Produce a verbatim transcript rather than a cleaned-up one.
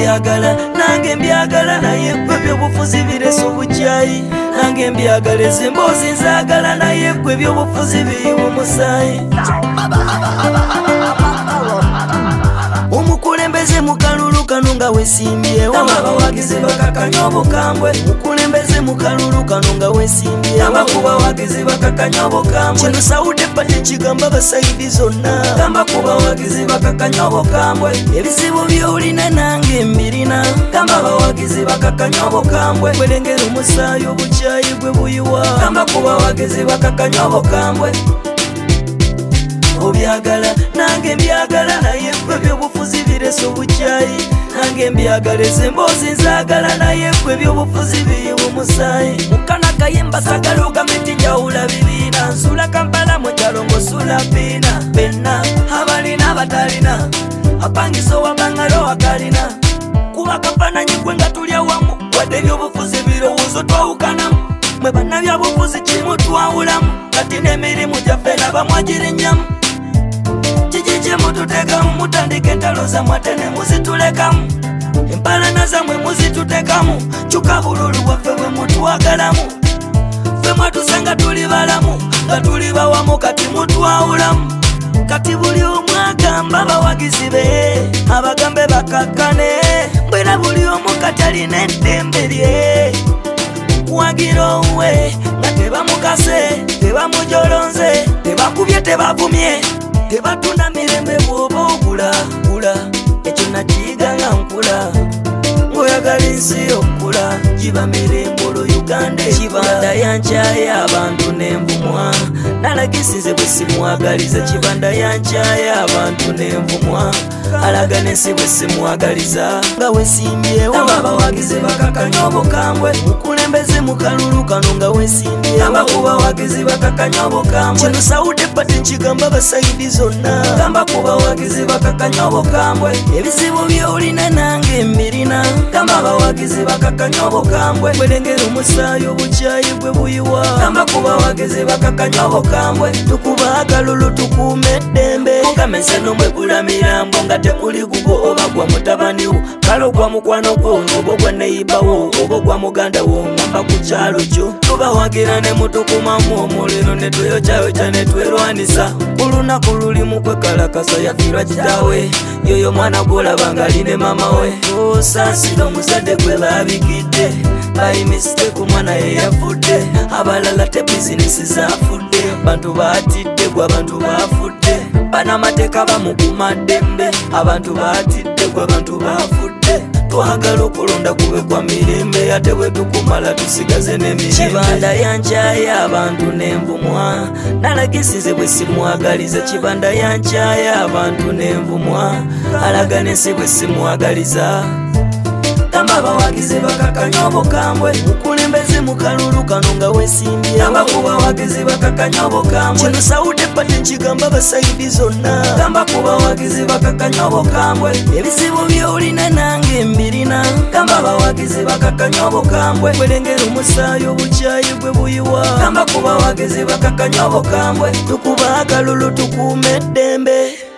obyagala nange mbyagala naye gwe by'obufuzi bireese obukyayi nange mbyagala ezemboozi nzaagala naye gwe by'obufuzi biyiwa omusaayi omukulembeze mukalulu kano nga wesimbyewo abawagizi bakakanya obukambwe omukulembeze mukalulu kano nga wesimbyewo abakubawagizi bakakanya obukambwe kino sawude pate kigamba basayidi zonna gamba kubawagizi bakakanya obukambwe ebizibu by'olina nange mbirina gamba abawagizi bakakanya obukambwe bwerengera omusaayi obukyayi gwe buyiwa gamba kubawagizi bakakanya obukambwe obyagala nange mbyagala naye gwe by'obufuzi bireese obukyayi nange mbyagala ezemboozi nzaagala naye gwe by'obufuzi biyiwa omusaayi mukana kayemba sagala ogamenti njawula bibiina nsula Kampala mu kyalo ng'osula biina benna abalina abatalina apangisa owabangalo akalina kuba kafaananyi gwe nga tulya wamu wadde eby'obufuzi birowoozo twawukanamu mwe bannabyabufuzi kimu twawulamu kati n'emirimu gyaffe nabamwagirinyamu kiki mututekamu mutandika entalo zammwe ate ne muzitulekamu empalana zammwe muzitutekamu kyuka bululu bwaffe bwe mutwagalamu ffe mwatusanga tuli balamu nga tuli bawamu kati mutwawulamu kati buli omu agamba abawagizi be abagambe bakakkane mbwera buli omu kati alina eddembe lye kuwagira owe nga tebamukase tebamujolonze tebakubye tebavumye tebatunda mirembe bw'oba okula kula ekyo nakiyiga nga nkula ng'oyagala ensi okula kiba mirembulo Uganda kibanda yankyaye abantu n'envumwa nalagisize bwe simwagaliza kibanda yankyaye abantu n'envumwa alaga n'ensi bwe simwagaliza nga wesimbyewo abawagizi bakakanya obukambwe mukulembeze mukalulu kano nga wesimbyewo abakubawagizi bakakanya obukambwe kino sawude pate nkigamba basayidi zonna gamba kubawagizi bakakanya obukambwe ebizibu by'olina nange mbirina gamba abawagizi bakakanya obukambwe bwerengera omusaayi obukyayi gwe buyiwa gamba kubawagizi bakakanya obukambwe tukuba akalulu tukuuma eddembe mugamese n'omwegula mirambo nga tekuli gugo oba gwa mutabaniwo kale ogwa mukwano gwo oba ogwa neyibawo oba ogwa muganda wo ngamba ku kyalo kyo tubawagira ne mutukumamu omuliro ne tweyokyayoca ne twerwanisa olunaku lulimu kwekalakasa yafiirwa kitaawe yoyo mwana gwolaba nga ali ne mama we osaasira omuzadde gwe baabikidde bayimisite ku mwana ye yafudde abalala te bizinesi zafudde bantu baatidde gwe abantu baafudde banamateeka bamukuma ddembe abantu baatidde gwe abantu baafudde twagala okulonda kube kwa mirembe ate bwe tukumala tusigaze n'emirembe kibanda yankyaye abantu n'envumwa nalagisize bwe simwagaliza kibanda yankyaye abantu n'envumwa alaga n'ensi bwe simwagaliza gamba abawagizi bakakanya obukambwe mukulembeze mukalulu kano nga wesimbye gamba kubawagizi bakakanya obukambwe kino sawude pate nkigamba basayidi zonna gamba kubawagizi bakakanya obukambwe ebizibu by'olina nange mbirina gamba abawagizi bakakanya obukambwe bwerengera omusaayi obukyayi gwe buyiwa gamba kubawagizi bakakanya obukambwe tukuba akalulu tukuuma eddembe.